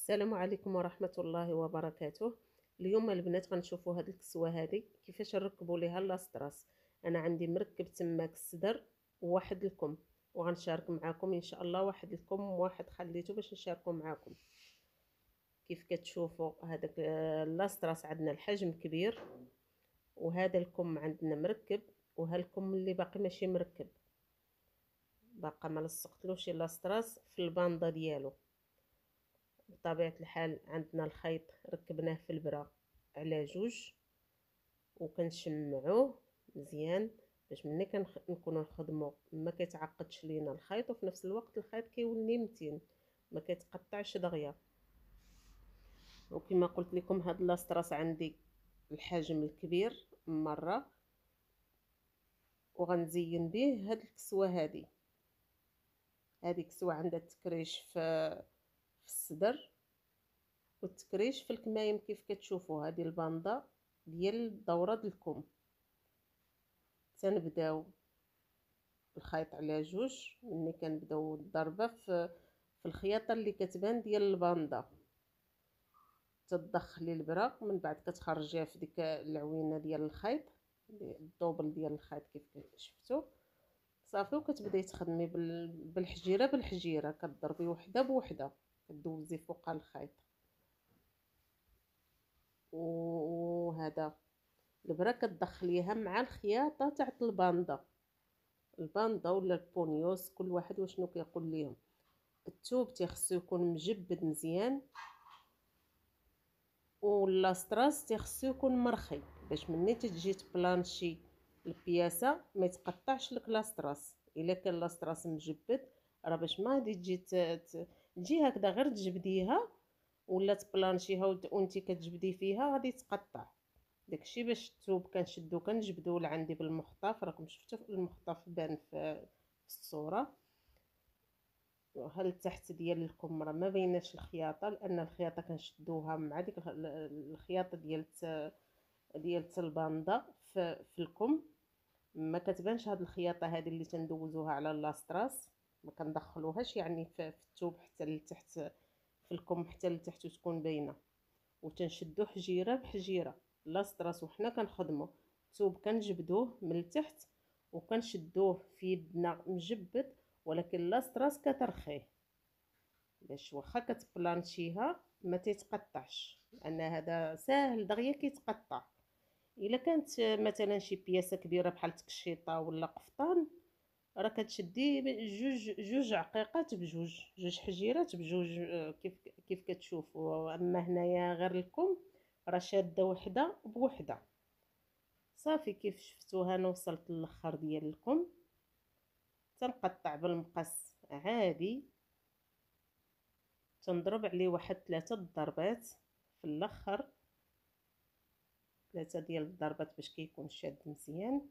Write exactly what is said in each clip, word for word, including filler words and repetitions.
السلام عليكم ورحمة الله وبركاته. اليوم البنات غنشوفوا هاد الكسوة هادي كيفاش نركبوا ليها لاستراس. انا عندي مركب تماك الصدر وواحد الكم، وغنشارك معاكم ان شاء الله واحد الكم وواحد خليته باش نشاركه معاكم. كيف كتشوفوا هذاك لاستراس عندنا الحجم كبير، وهذا الكم عندنا مركب، وها الكم اللي باقي ماشي مركب، باقا ما لصقتلوش لاستراس في الباندا ديالو. بطبيعة الحال عندنا الخيط ركبناه في البرا على جوج، وكنشمعوه مزيان باش ملي كنكونوا نخدموا ما كيتعقدش لينا الخيط، وفي نفس الوقت الخيط كيولي متين ما كيتقطعش دغيا. وكما قلت لكم هاد لاستراس عندي الحجم الكبير مره، وغنزين به هاد الكسوه هادي. هادي كسوه عندها التكريش في في الصدر والتكريش في الكمايم كيف كتشوفوا. هذه الباندا ديال دوره الكم. تنبداو الخيط على جوج، ملي كنبداو الضربه في في الخياطه اللي كتبان ديال الباندا، تدخلي البرا من بعد كتخرجيها في ديك العوينه ديال الخيط، الدوبل ديال الخيط كيف شفتوا صافي. وكتبداي تخدمي بالحجيره بالحجيره، كتضربي وحده بوحده، كدوزي فوق الخيط. وهذا البرا كتدخليها مع الخياطه تاع الباندا، الباندا ولا البونيوس كل واحد وشنو كيقول ليهم. الثوب تيخصو يكون مجبد مزيان، واللاستراس تيخصو يكون مرخي باش ملي تجي تبلانشي البياسه ما يتقطعش لك لاستراس. الا كان لاستراس مجبد راه باش ما غادي تجي تجي هكذا غير تجبديها ولا تبلانشيها وانت كتجبدي فيها غادي تقطع. داكشي باش الثوب كنشدو كنجبدو لعندي بالمخطاف، راكم شفتوا المخطاف بان في الصوره. هل تحت ديال الكم راه ما بيناش الخياطه، لان الخياطه كنشدوها مع ديك الخياطه ديال ديال الباندا في, في الكم. ما كتبانش هاد الخياطه هذه اللي تندوزوها على لاستراس، ما كندخلوهاش يعني في, في الثوب حتى لتحت في الكم حتى لتحت تكون باينه. وتنشدو حجيره بحجيره لاستراس وحنا كنخدمو. الثوب كنجبدوه من التحت وكنشدوه في يدنا مجبد، ولكن لاستراس كترخيه باش واخا كتبلانشيها ما تيتقطعش، لان هذا ساهل دغيا كيتقطع. الا كانت مثلا شي بياسه كبيره بحال تكشيطه ولا قفطان راه كتشدي جوج جوج عقيقات بجوج، جوج حجيرات بجوج، كيف كيف كتشوفوا. اما هنايا غير الكم راه شاده وحده بوحده. صافي كيف شفتوها انا وصلت للاخر ديال الكم، تنقطع بالمقص عادي، تنضرب عليه واحد ثلاثة ضربات في الاخر، ثلاثة ديال الضربات باش كيكون شاد مزيان.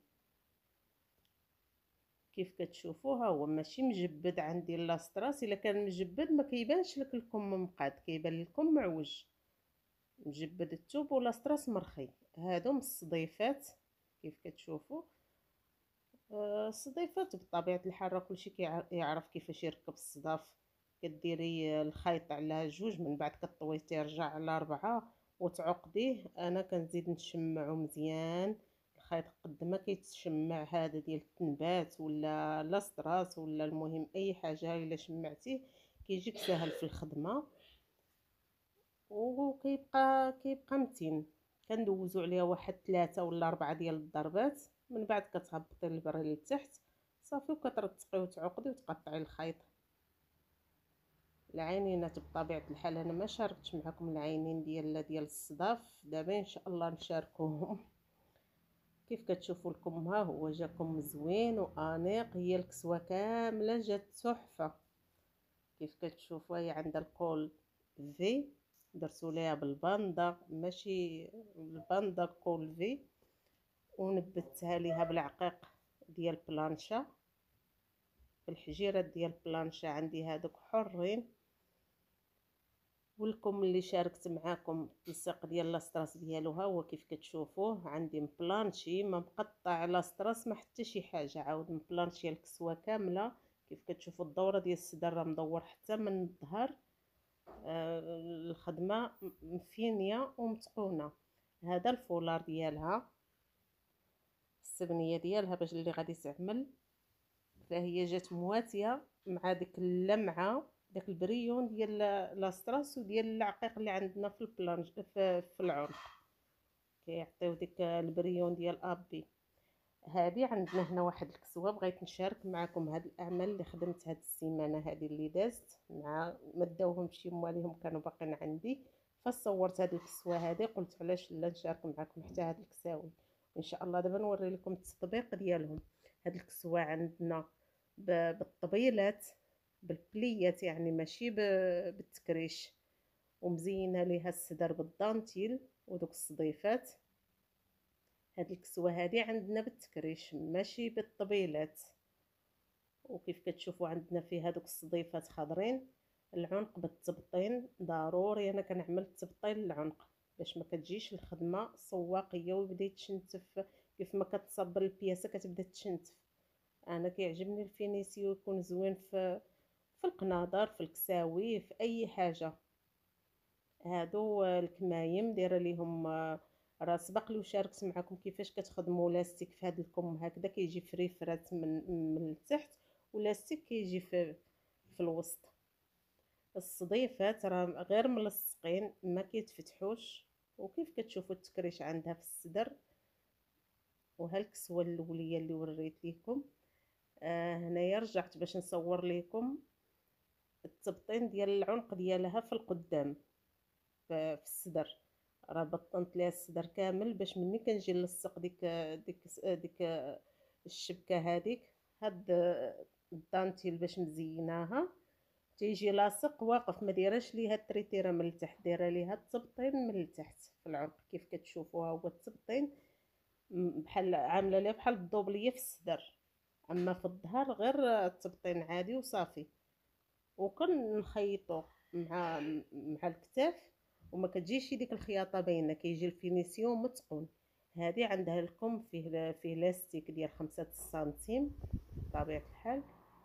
كيف كتشوفوا ها هو ماشي مجبد عندي لاستراس. الا كان مجبد ما كيبانش لك الكم مقاد، كيبان لكم معوج. مجبد الثوب ولاستراس مرخي. هادو من الصديفات كيف كتشوفوا. آه الصديفات بطبيعه الحال راه كلشي كيعرف كيفاش يركب الصداف. كديري الخيط على جوج، من بعد كطوي تيرجع على ربعة وتعقديه. انا كنزيد نشمعو مزيان الخيط قد ما كيتشمع هذا ديال التنبات ولا لاستراس ولا المهم اي حاجه الا شمعتيه كيجيك سهل في الخدمه وكيبقى كيبقى متين. كندوزو عليها واحد ثلاثة ولا أربعة ديال الضربات، من بعد كتهبطي البر للتحت صافي، وكترتقي وتعقدي وتقطعي الخيط. العينينات بطبيعه الحال انا ما شاركتش معكم العينين ديال ديال الصداف، دابا ان شاء الله نشاركوهم. كيف كتشوفوا لكم ها هو جاكم زوين وانيق، هي الكسوه كامله جات تحفه. كيف كتشوفوا هي عندها الكول في، درتو ليها بالباندا ماشي الباندا كول في، ونبتها ليها بالعقيق ديال بلانشا. بالحجيرات ديال بلانشا عندي هادوك حرين. والكم اللي شاركت معاكم التلصيق ديال لاستراس ديالو ها هو كيف كتشوفوه عندي مبلانشي ما مقطع لاستراس ما حتى شي حاجه، عاود مبلانشي الكسوه كامله. كيف كتشوفوا الدوره ديال الصدر راه مدور حتى من الظهر. آه الخدمه مفينيه ومتقونه. هذا الفولار ديالها، السبنيه ديالها باش اللي غادي تعمل، فهي جات مواتيه مع ديك اللمعه، داك البريون ديال لاستراس وديال العقيق اللي عندنا في البلانج في, في العنق، كيعطيو ديك البريون ديال ابي. هذه عندنا هنا واحد الكسوه، بغيت نشارك معكم هاد الاعمال اللي خدمت هاد السيمانه هذه اللي دازت، مع ما داوهمش مواليهم كانوا باقيين عندي، فصورت هاد الكسوه هذه، قلت علاش لا نشارك معكم حتى هاد الكساوي. ان شاء الله دابا نوري لكم التطبيق ديالهم. هاد الكسوه عندنا بالطبيلات، بالبليات، يعني ماشي بالتكريش، ومزينه ليها الصدر بالدانتيل ودوك الصديفات. هاد الكسوه هذه عندنا بالتكريش ماشي بالطبيلات، وكيف كتشوفوا عندنا فيها دوك الصديفات خضرين. العنق بالتبطين ضروري، انا كنعمل التبطين للعنق باش ما كتجيش الخدمه صواقيه ويبدا يتشنتف. كيف ما كتصب البياسه كتبدا تشنتف، انا كيعجبني الفينيسيو يكون زوين في في القناضر، في الكساوي، في اي حاجه. هادو الكمايم دايره ليهم راه سبق لي وشاركت معكم كيفاش كتخدموا لاستيك في هذا الكم هكذا، كيجي فريفرات من من التحت، ولاستيك كيجي في في الوسط. الصديفات راه غير ملصقين ما كيتفتحوش، وكيف كتشوفوا التكريش عندها في الصدر. وها الكسوه الاوليه اللي وريت لكم. آه هنايا رجعت باش نصور لكم التبطين ديال العنق ديالها في القدام في الصدر. راه بطنت ليها الصدر كامل باش مني كنجي نلصق ديك ديك ديك الشبكه هذيك، هاد الدانتيل باش مزيناها تيجي لاصق واقف، ما دايراش ليها التريتيره من التحت، دايره ليها التبطين من التحت في العنق. كيف كتشوفوها هو التبطين بحال عامله ليها بحال الدوبليه في الصدر، اما في الظهر غير التبطين عادي وصافي. وكنخيطو مع مع الكتاف، وما كتجيش ديك الخياطه باينه، كيجي الفينيسيون متقون. هذه عندها الكم فيه فيه لاستيك ديال خمسة سنتيم بطبيعه الحال.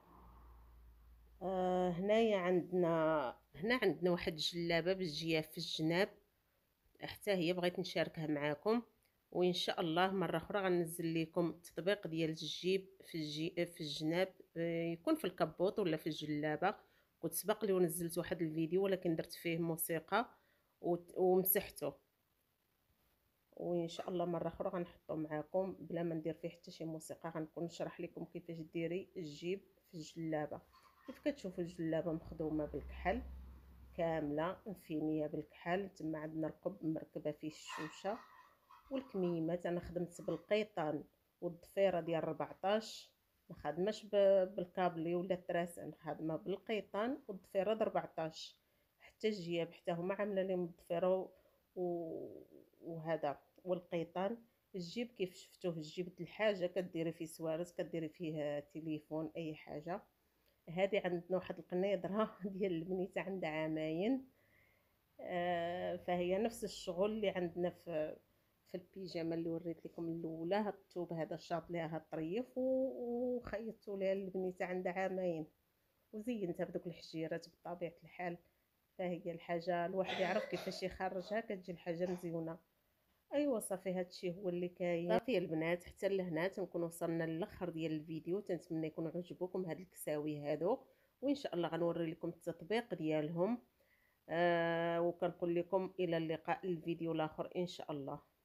آه هنايا عندنا هنا عندنا واحد الجلابه بالجياف في الجناب، حتى هي بغيت نشاركها معكم، وان شاء الله مره اخرى غنزل لكم التطبيق ديال الجيب في الجي في الجناب، يكون في الكبوط ولا في الجلابه. كنت سبق لي ونزلت واحد الفيديو ولكن درت فيه موسيقى ومسحته، وان شاء الله مره اخرى غنحطو معكم بلا ما ندير فيه حتى شي موسيقى، غنكون نشرح لكم كيفاش ديري الجيب في الجلابه. كيف كتشوفوا الجلابه مخدومه بالكحل كامله مفينيه بالكحل، تما عندنا القب مركبه فيه الشوشه والكميمات. انا خدمت بالقيطان والضفيره ديال أربعطاش، ما خدمش بالكابلي ولا التراسان، خدمه بالقيطان والضفيره د أربعطاش. حتى الجياب حتى هما عامله لهم الضفيره وهذا والقيطان. الجيب كيف شفتوه الجيب د الحاجه كديري فيه سوارت، كديري فيه تليفون، اي حاجه. هذه عندنا واحد القنيضره ديال البنيته عندها عامين، آه فهي نفس الشغل اللي عندنا في في البيجامه اللي وريت لكم الاولى. هاد الثوب هذا شاط ليها هاد الطريف وخيطت ليها البنيته عندها عامين، وزينتها بدوك الحجيرات بطبيعه الحال. فهي الحاجه الواحد يعرف كيفاش يخرجها كتجي الحاجه مزيونه. ايوا صافي، هادشي هو اللي كاين. صافي البنات، حتى لهنا تنكون وصلنا للاخر ديال الفيديو. تنتمنى يكون عجبكم هاد الكساوي هادو، وان شاء الله غنوري لكم التطبيق ديالهم. آه وكنقول لكم الى اللقاء الفيديو الاخر ان شاء الله.